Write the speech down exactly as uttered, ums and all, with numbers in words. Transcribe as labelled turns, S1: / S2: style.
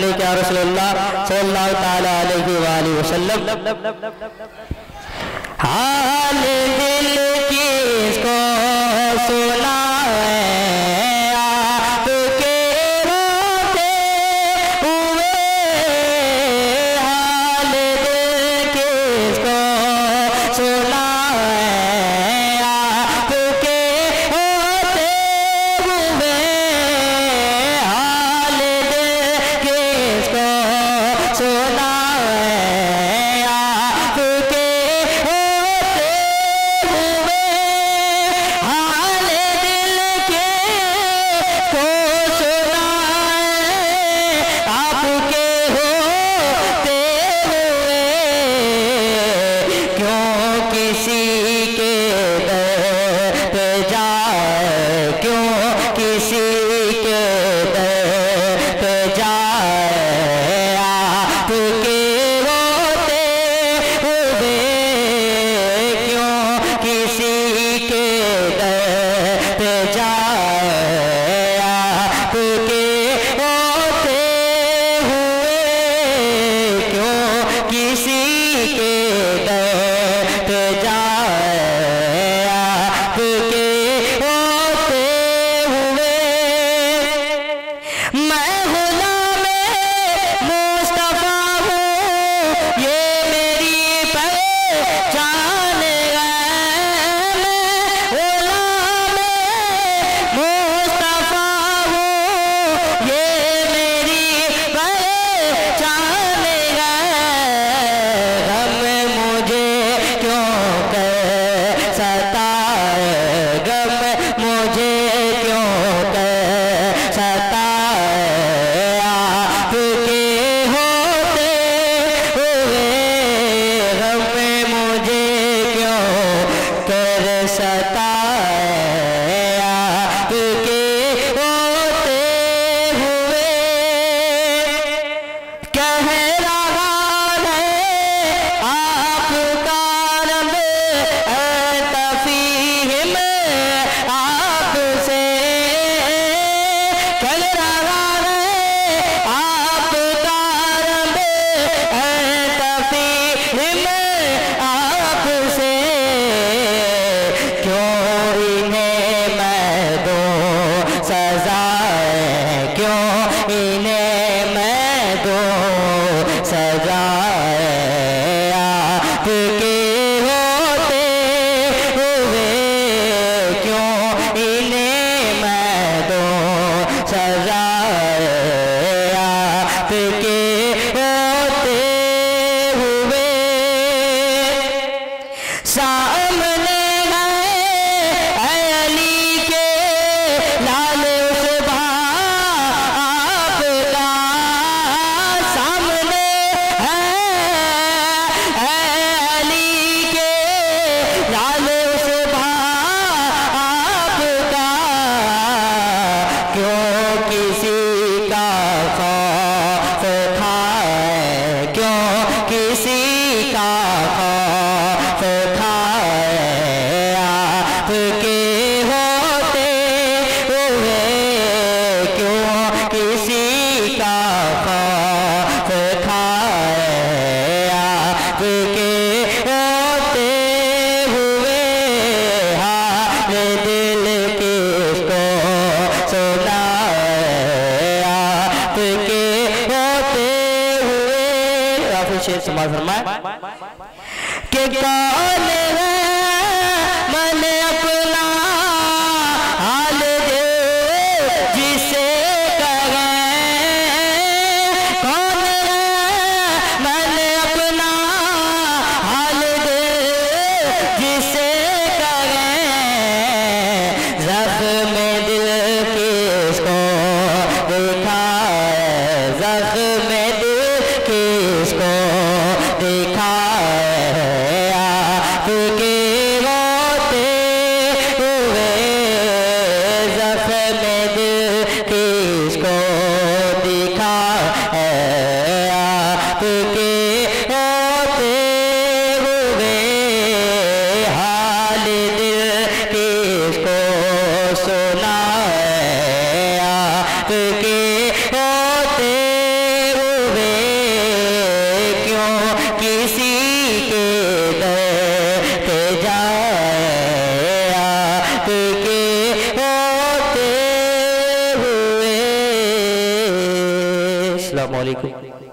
S1: अलैका या रसूलल्लाह सल्लल्लाहु ताला अलैहि व आलिहि वसल्लम। हाल दिल किसको सुनाए आपके रोते हुए, हाल दिल किसको सुनाए आपके होते हुए, हाल दिल किसको सुनाए आपके होते हुए, हाल दिल किसको सुनाए आपके होते हुए, क्यों किसी के दर पे जाए, क्यों किसी के दर पे जाए आपके होते हुए, क्यों किसी के दर पे जाए आपके होते हुए, क्यों किसी के दर पे जाए आपके होते हुए। मैं गुलामे मुस्तफा हूँ, ये मेरी पहचान है। मैं गुलामे मुस्तफा हूँ, ये मेरी पहचान है। गम मुझे क्यों कर सताए, गम मुझे क्यों कर सताए आपके होते हुए, गम मुझे क्यों कर सताए आपके होते हुए। कह रहा है आपका रब तफीम आपसे, कह रहा है आपका रब तफीम आपसे, क्यों इन्हें मैं दूं सजाएं, क्यों इन्हें मैं दूं सजाएं आपके होते हुए, क्यों इन्हें मैं दूं सजाएं आपके होते हुए। सामने है अली के लाल उस आपका, सामने है अली के लाल उस आपका, क्यों किसी का खौफ था, क्यों किसी का खौफ था आपके होते हुए, क्यों किसी का खौफ था आपके होते हुए, हाल दिल किसको सुनाए आपके होते हुए। काफी शेर समाज फरमाए कि कौन है मन अपना हाल दे जिसे कहें, कौन है मन अपना हाल दे जिसे कहें, जख्म दिल किसको दिखाए, जख्म दिल किसको दिखाए आपके होते हुए, जख्म दिल किसको दिखाए आपके होते हुए, हाल दिल किसको सुनाए आपके होते हुए। अस्सलामु अलैकुम।